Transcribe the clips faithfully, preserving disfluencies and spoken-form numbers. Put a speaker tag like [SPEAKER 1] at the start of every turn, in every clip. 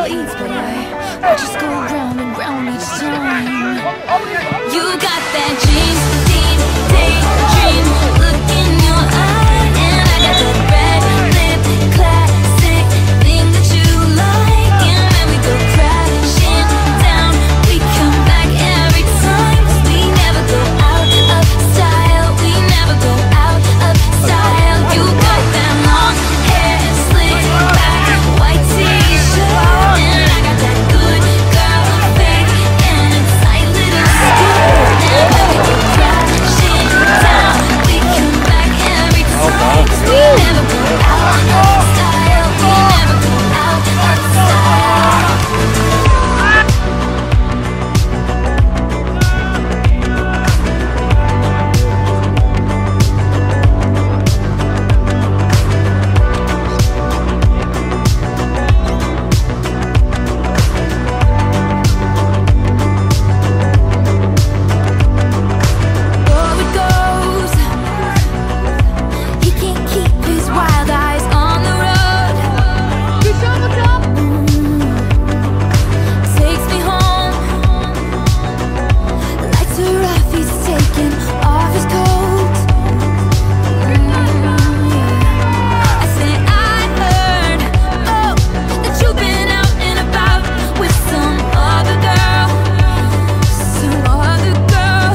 [SPEAKER 1] leads, but I watch us go round and round each time. You got that dream, deep, daydream look in your eye, and I got that red lip classic thing that you like. And when we go crashing down, we come back every time, 'cause we never go out of style. We never go out of style. You got that long hair, slick back, white t-shirt, and I got that good girl fake and a tight little skirt. And when we go crashing down, we come back every time, 'cause we never go out of style. We never go out of style. Though it goes, he can't keep his wild eyes on the road. Mm. Takes me home. The lights are off, he's taking off his coat. Mm. I say I heard, oh, that you've been out and about with some other girl, some other girl.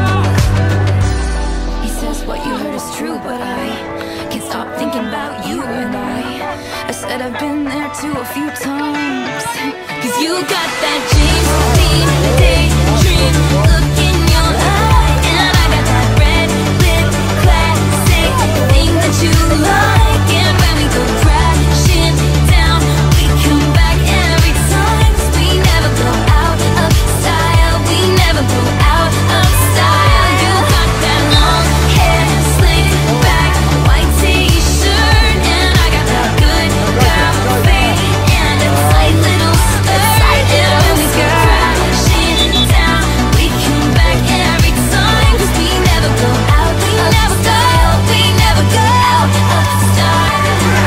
[SPEAKER 1] He says what you heard is true, but I can't stop thinking about you and I. I said I've been there too a few times. 'Cause you got that James Dean daydream look in your eye, and I got that red lip classic thing that you like. And when we go crashing down, we come back every time, 'cause we never go out of style. We never go out of style. You got that long hair, slick back, white t-shirt, and I got that good girl fake and a tight little skirt. And when we go crashing down, we come back every time, 'cause we never go out of style. We never go out of style.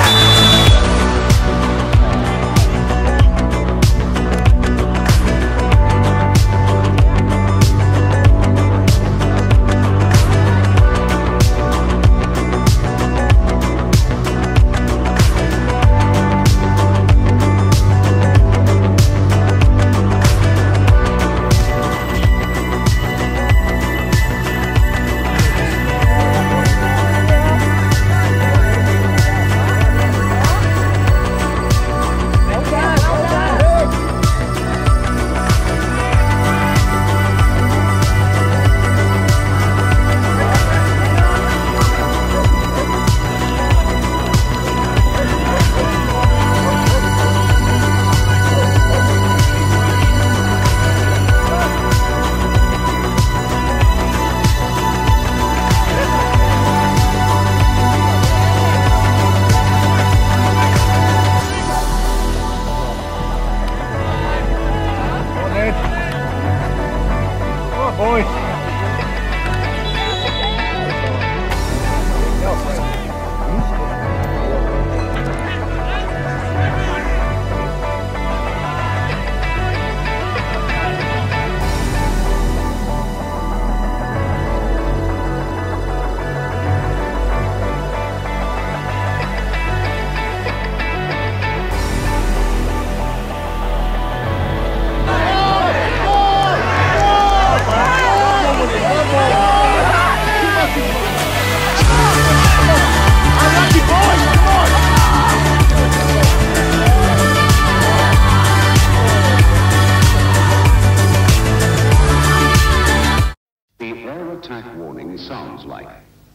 [SPEAKER 2] Sounds like.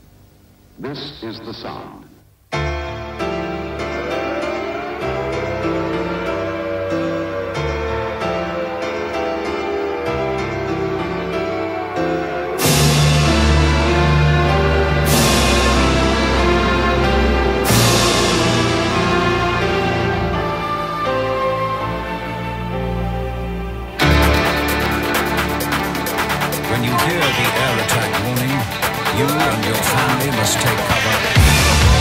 [SPEAKER 2] This is the sound.
[SPEAKER 3] When you hear the air attack warning, you and your family must take cover.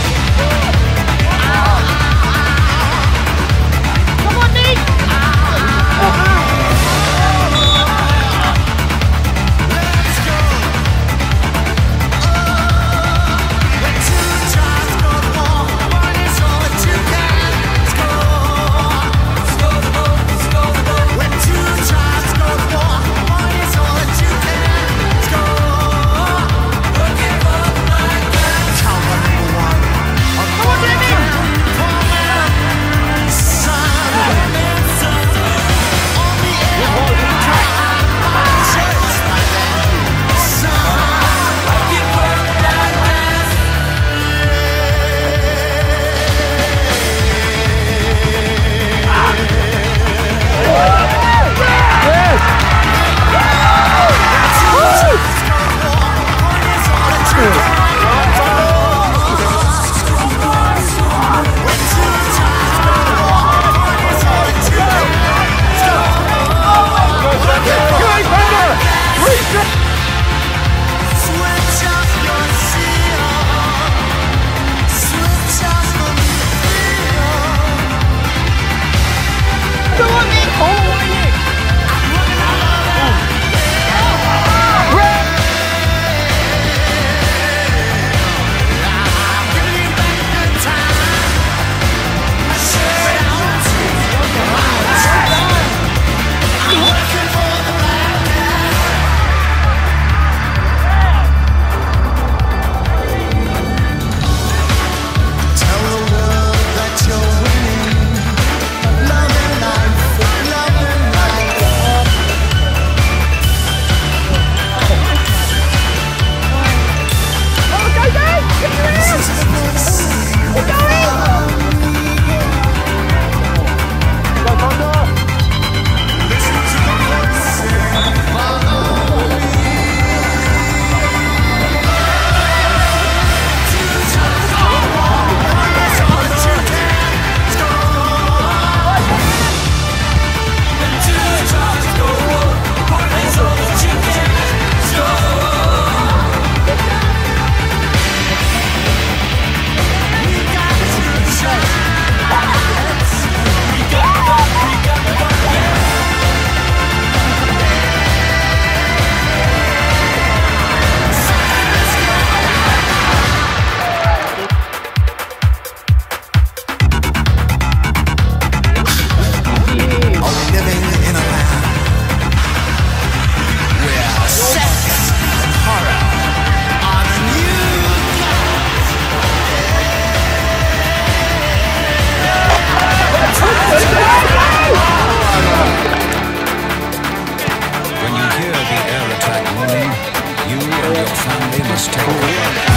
[SPEAKER 3] Cool.